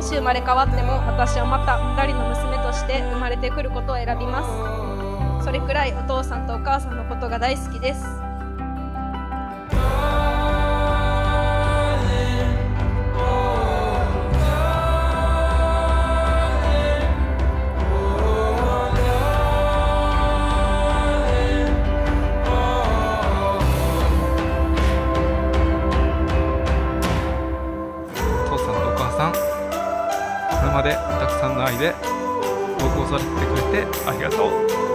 し生まれ変わっても私はまた2人の娘として生まれてくることを選びます。それくらいお父さんとお母さんのことが大好きです。 これまでたくさんの愛で僕を育ててくれてありがとう。